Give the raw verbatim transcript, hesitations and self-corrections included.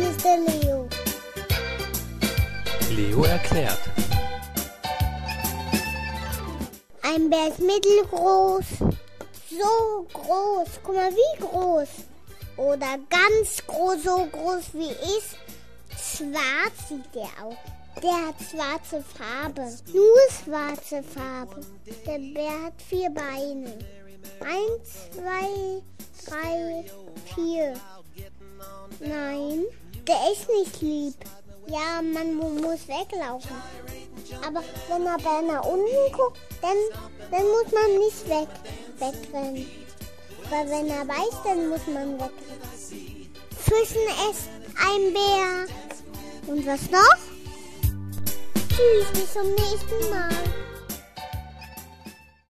Hier ist der Leo. Leo erklärt. Ein Bär ist mittelgroß. So groß. Guck mal, wie groß. Oder ganz groß, so groß wie ich. Schwarz sieht der aus. Der hat schwarze Farbe. Nur schwarze Farbe. Der Bär hat vier Beine. Eins, zwei, drei, vier. Nein, der ist nicht lieb. Ja, man muss weglaufen. Aber wenn der Bär nach unten guckt, dann, dann muss man nicht weg, wegrennen. Weil wenn er weiß, dann muss man wegrennen. Zwischen ist ein Bär. Und was noch? Tschüss, bis zum nächsten Mal.